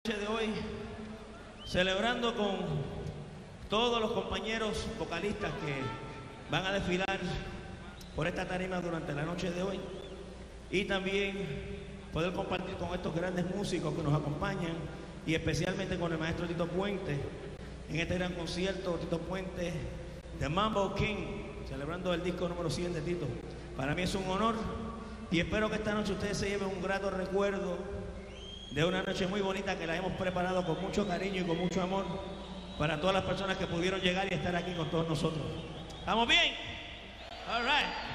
de hoy, celebrando con todos los compañeros vocalistas que van a desfilar por esta tarima durante la noche de hoy, y también poder compartir con estos grandes músicos que nos acompañan, y especialmente con el maestro Tito Puente en este gran concierto. Tito Puente, The Mambo King, celebrando el disco número 100 de Tito. Para mí es un honor y espero que esta noche ustedes se lleven un grato recuerdo de una noche muy bonita que la hemos preparado con mucho cariño y con mucho amor para todas las personas que pudieron llegar y estar aquí con todos nosotros. ¿Estamos bien? All right.